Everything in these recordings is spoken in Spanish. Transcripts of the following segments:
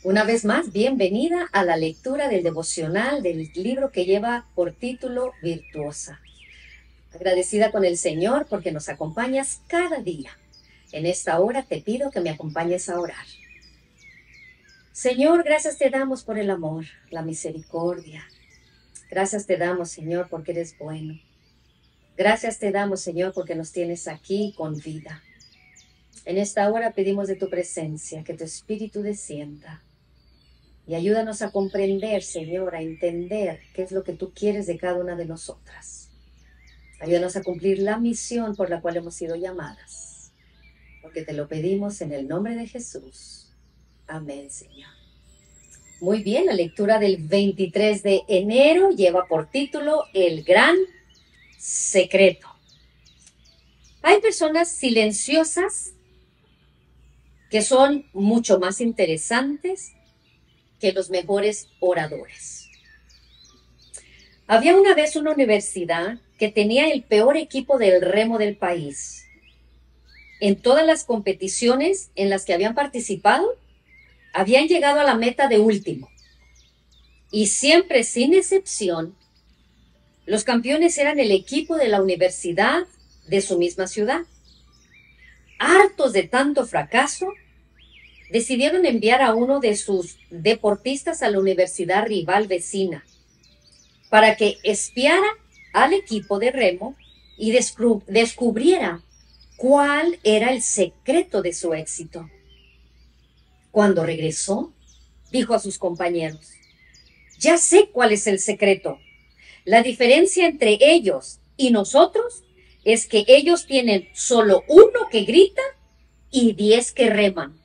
Una vez más, bienvenida a la lectura del devocional del libro que lleva por título Virtuosa. Agradecida con el Señor porque nos acompañas cada día. En esta hora te pido que me acompañes a orar. Señor, gracias te damos por el amor, la misericordia. Gracias te damos, Señor, porque eres bueno. Gracias te damos, Señor, porque nos tienes aquí con vida. En esta hora pedimos de tu presencia, que tu Espíritu descienda. Y ayúdanos a comprender, Señor, a entender qué es lo que tú quieres de cada una de nosotras. Ayúdanos a cumplir la misión por la cual hemos sido llamadas. Porque te lo pedimos en el nombre de Jesús. Amén, Señor. Muy bien, la lectura del 23 de enero lleva por título El Gran Secreto. Hay personas silenciosas que son mucho más interesantes que los mejores oradores. Había una vez una universidad que tenía el peor equipo del remo del país. En todas las competiciones en las que habían participado, habían llegado a la meta de último. Y siempre, sin excepción, los campeones eran el equipo de la universidad de su misma ciudad. Hartos de tanto fracaso, decidieron enviar a uno de sus deportistas a la universidad rival vecina para que espiara al equipo de remo y descubriera cuál era el secreto de su éxito. Cuando regresó, dijo a sus compañeros: ya sé cuál es el secreto. La diferencia entre ellos y nosotros es que ellos tienen solo uno que grita y 10 que reman.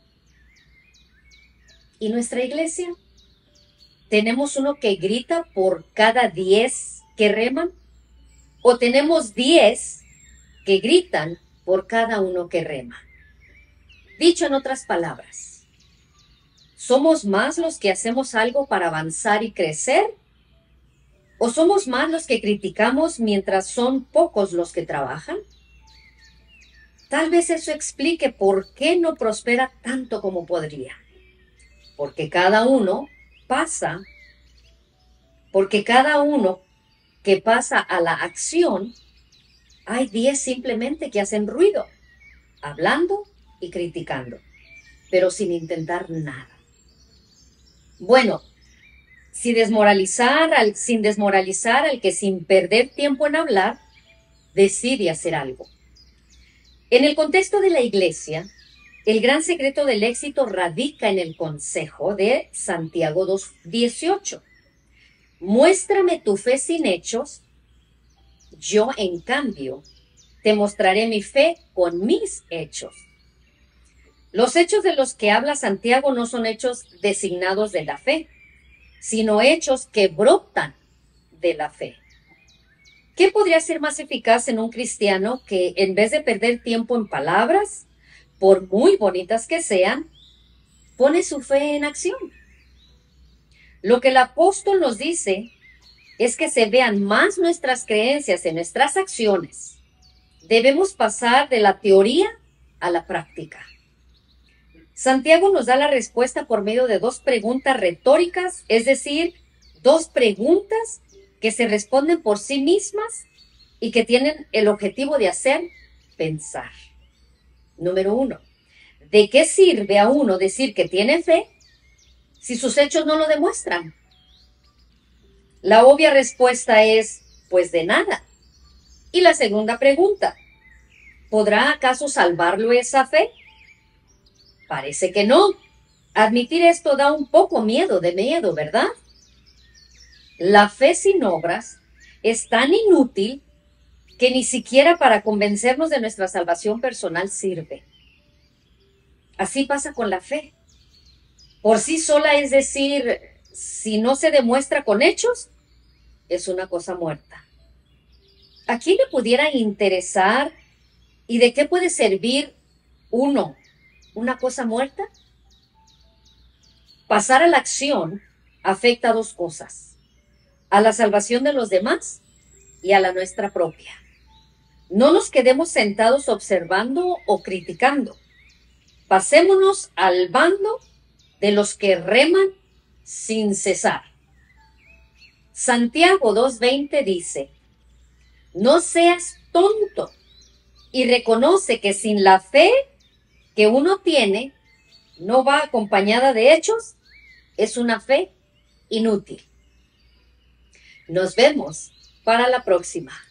¿Y nuestra iglesia? ¿Tenemos uno que grita por cada 10 que reman? ¿O tenemos 10 que gritan por cada uno que rema? Dicho en otras palabras, ¿somos más los que hacemos algo para avanzar y crecer? ¿O somos más los que criticamos mientras son pocos los que trabajan? Tal vez eso explique por qué no prospera tanto como podría. Porque cada uno que pasa a la acción, hay 10 simplemente que hacen ruido, hablando y criticando, pero sin intentar nada. Bueno, sin desmoralizar al que sin perder tiempo en hablar, decide hacer algo. En el contexto de la iglesia, el gran secreto del éxito radica en el consejo de Santiago 2:18. Muéstrame tu fe sin hechos, yo en cambio te mostraré mi fe con mis hechos. Los hechos de los que habla Santiago no son hechos designados de la fe, sino hechos que brotan de la fe. ¿Qué podría ser más eficaz en un cristiano que, en vez de perder tiempo en palabras, por muy bonitas que sean, pone su fe en acción? Lo que el apóstol nos dice es que se vean más nuestras creencias en nuestras acciones. Debemos pasar de la teoría a la práctica. Santiago nos da la respuesta por medio de 2 preguntas retóricas, es decir, 2 preguntas que se responden por sí mismas y que tienen el objetivo de hacer pensar. Número 1. ¿De qué sirve a uno decir que tiene fe si sus hechos no lo demuestran? La obvia respuesta es, pues de nada. Y la segunda pregunta, ¿podrá acaso salvarlo esa fe? Parece que no. Admitir esto da un poco de miedo, ¿verdad? La fe sin obras es tan inútil que ni siquiera para convencernos de nuestra salvación personal sirve. Así pasa con la fe. Por sí sola, es decir, si no se demuestra con hechos, es una cosa muerta. ¿A quién le pudiera interesar y de qué puede servir una cosa muerta? Pasar a la acción afecta a 2 cosas: a la salvación de los demás y a la nuestra propia. No nos quedemos sentados observando o criticando. Pasémonos al bando de los que reman sin cesar. Santiago 2:20 dice, no seas tonto y reconoce que sin la fe que uno tiene, no va acompañada de hechos, es una fe inútil. Nos vemos para la próxima.